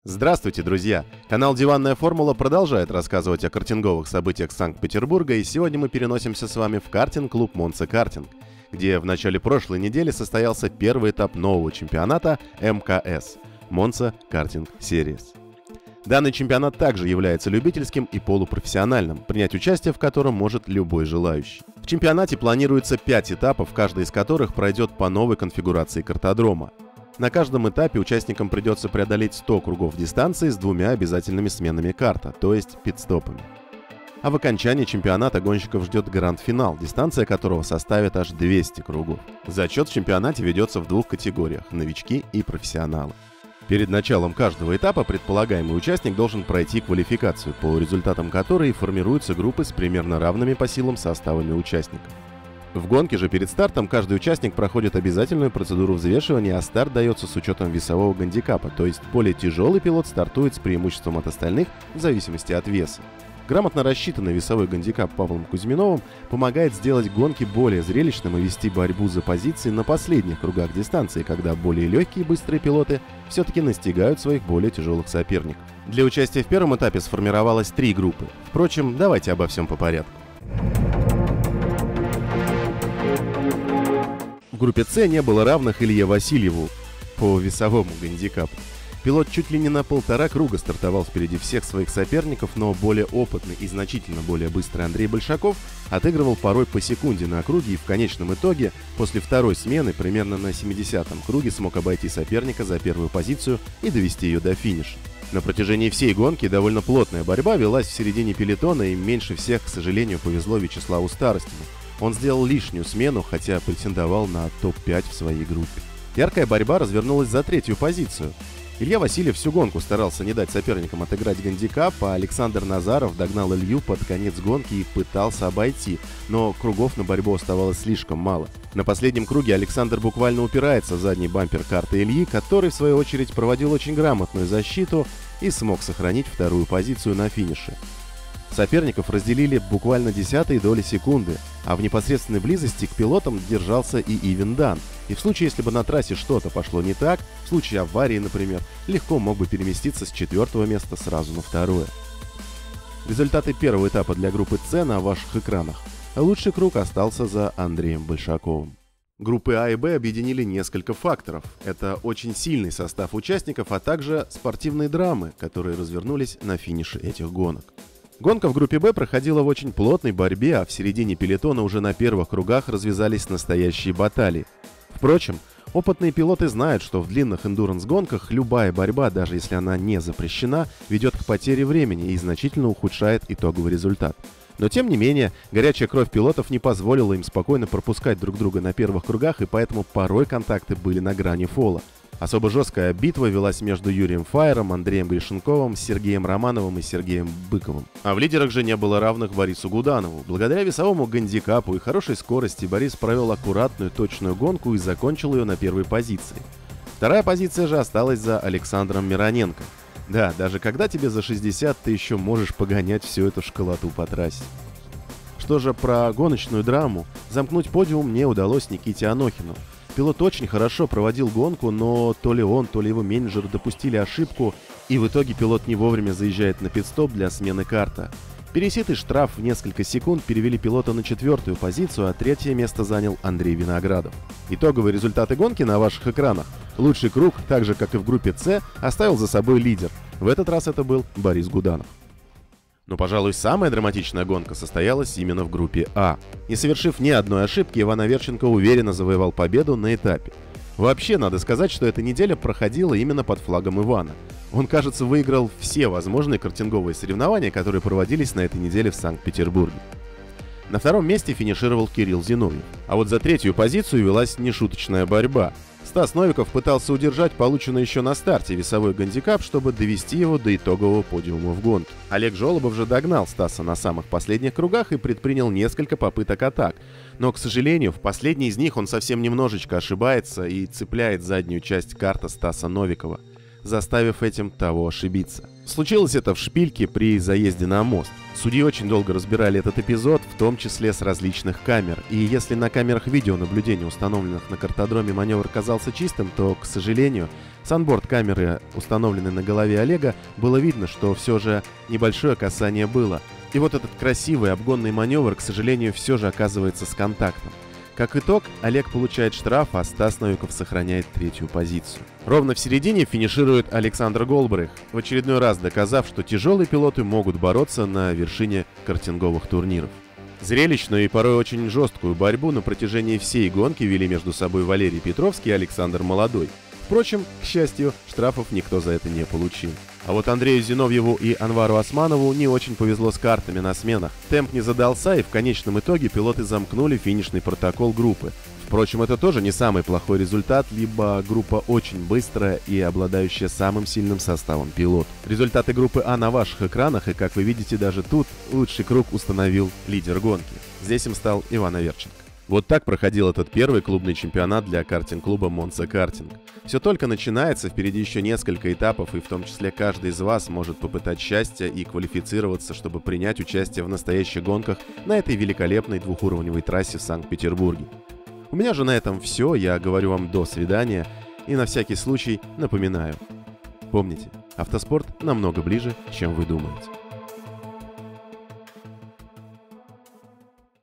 Здравствуйте, друзья! Канал «Диванная формула» продолжает рассказывать о картинговых событиях Санкт-Петербурга, и сегодня мы переносимся с вами в картинг-клуб «Монца Картинг», где в начале прошлой недели состоялся первый этап нового чемпионата МКС – Monza Karting Series. Данный чемпионат также является любительским и полупрофессиональным, принять участие в котором может любой желающий. В чемпионате планируется 5 этапов, каждый из которых пройдет по новой конфигурации картодрома. На каждом этапе участникам придется преодолеть 100 кругов дистанции с двумя обязательными сменами карта, то есть пит-стопами. А в окончании чемпионата гонщиков ждет гранд-финал, дистанция которого составит аж 200 кругов. Зачет в чемпионате ведется в двух категориях – новички и профессионалы. Перед началом каждого этапа предполагаемый участник должен пройти квалификацию, по результатам которой формируются группы с примерно равными по силам составами участников. В гонке же перед стартом каждый участник проходит обязательную процедуру взвешивания, а старт дается с учетом весового гандикапа, то есть более тяжелый пилот стартует с преимуществом от остальных в зависимости от веса. Грамотно рассчитанный весовой гандикап Павлом Кузьминовым помогает сделать гонки более зрелищным и вести борьбу за позиции на последних кругах дистанции, когда более легкие и быстрые пилоты все-таки настигают своих более тяжелых соперников. Для участия в первом этапе сформировалось 3 группы. Впрочем, давайте обо всем по порядку. В группе С не было равных Илье Васильеву по весовому гандикапу. Пилот чуть ли не на 1,5 круга стартовал впереди всех своих соперников, но более опытный и значительно более быстрый Андрей Большаков отыгрывал порой по секунде на округе и в конечном итоге, после второй смены, примерно на 70-м круге смог обойти соперника за первую позицию и довести ее до финиша. На протяжении всей гонки довольно плотная борьба велась в середине пелотона, и меньше всех, к сожалению, повезло Вячеславу Старостину. Он сделал лишнюю смену, хотя претендовал на топ-5 в своей группе. Яркая борьба развернулась за 3-ю позицию. Илья Васильев всю гонку старался не дать соперникам отыграть гандикап, а Александр Назаров догнал Илью под конец гонки и пытался обойти, но кругов на борьбу оставалось слишком мало. На последнем круге Александр буквально упирается в задний бампер карты Ильи, который, в свою очередь, проводил очень грамотную защиту и смог сохранить 2-ю позицию на финише. Соперников разделили буквально десятые доли секунды, а в непосредственной близости к пилотам держался и Ивен Дан. И в случае, если бы на трассе что-то пошло не так, в случае аварии, например, легко мог бы переместиться с 4-го места сразу на 2-е. Результаты первого этапа для группы С на ваших экранах. Лучший круг остался за Андреем Большаковым. Группы А и Б объединили несколько факторов. Это очень сильный состав участников, а также спортивные драмы, которые развернулись на финише этих гонок. Гонка в группе Б проходила в очень плотной борьбе, а в середине пелотона уже на первых кругах развязались настоящие баталии. Впрочем, опытные пилоты знают, что в длинных эндуранс-гонках любая борьба, даже если она не запрещена, ведет к потере времени и значительно ухудшает итоговый результат. Но тем не менее, горячая кровь пилотов не позволила им спокойно пропускать друг друга на первых кругах, и поэтому порой контакты были на грани фола. Особо жесткая битва велась между Юрием Фаером, Андреем Гришенковым, Сергеем Романовым и Сергеем Быковым. А в лидерах же не было равных Борису Гуданову. Благодаря весовому гандикапу и хорошей скорости Борис провел аккуратную, точную гонку и закончил ее на 1-й позиции. 2-я позиция же осталась за Александром Мироненко. Да, даже когда тебе за 60, ты еще можешь погонять всю эту школоту по трассе. Что же про гоночную драму? Замкнуть подиум не удалось Никите Анохину. Пилот очень хорошо проводил гонку, но то ли он, то ли его менеджер допустили ошибку, и в итоге пилот не вовремя заезжает на пит-стоп для смены карта. Переситый штраф в несколько секунд перевели пилота на 4-ю позицию, а 3-е место занял Андрей Виноградов. Итоговые результаты гонки на ваших экранах. Лучший круг, так же как и в группе С, оставил за собой лидер. В этот раз это был Борис Гуданов. Но, пожалуй, самая драматичная гонка состоялась именно в группе А. Не совершив ни одной ошибки, Иван Аверченко уверенно завоевал победу на этапе. Вообще, надо сказать, что эта неделя проходила именно под флагом Ивана. Он, кажется, выиграл все возможные картинговые соревнования, которые проводились на этой неделе в Санкт-Петербурге. На 2-м месте финишировал Кирилл Зиновьев. А вот за 3-ю позицию велась нешуточная борьба. Стас Новиков пытался удержать полученный еще на старте весовой гандикап, чтобы довести его до итогового подиума в гонке. Олег Жолобов же догнал Стаса на самых последних кругах и предпринял несколько попыток атак. Но, к сожалению, в последней из них он совсем немножечко ошибается и цепляет заднюю часть карта Стаса Новикова. заставив этим того ошибиться. Случилось это в шпильке при заезде на мост. Судьи очень долго разбирали этот эпизод, в том числе с различных камер. И если на камерах видеонаблюдения, установленных на картодроме, маневр казался чистым, то, к сожалению, с онборд-камеры, установленной на голове Олега, было видно, что все же небольшое касание было. И вот этот красивый обгонный маневр, к сожалению, все же оказывается с контактом. Как итог, Олег получает штраф, а Стас Новиков сохраняет третью позицию. Ровно в середине финиширует Александр Голбрых, в очередной раз доказав, что тяжелые пилоты могут бороться на вершине картинговых турниров. Зрелищную и порой очень жесткую борьбу на протяжении всей гонки вели между собой Валерий Петровский и Александр Молодой. Впрочем, к счастью, штрафов никто за это не получил. А вот Андрею Зиновьеву и Анвару Османову не очень повезло с картами на сменах. Темп не задался, и в конечном итоге пилоты замкнули финишный протокол группы. Впрочем, это тоже не самый плохой результат, либо группа очень быстрая и обладающая самым сильным составом пилот. Результаты группы А на ваших экранах, и, как вы видите, даже тут лучший круг установил лидер гонки. Здесь им стал Иван Аверченко. Вот так проходил этот первый клубный чемпионат для картинг-клуба Monza Karting. Все только начинается, впереди еще несколько этапов, и в том числе каждый из вас может попытать счастья и квалифицироваться, чтобы принять участие в настоящих гонках на этой великолепной двухуровневой трассе в Санкт-Петербурге. У меня же на этом все, я говорю вам до свидания, и на всякий случай напоминаю. Помните, автоспорт намного ближе, чем вы думаете.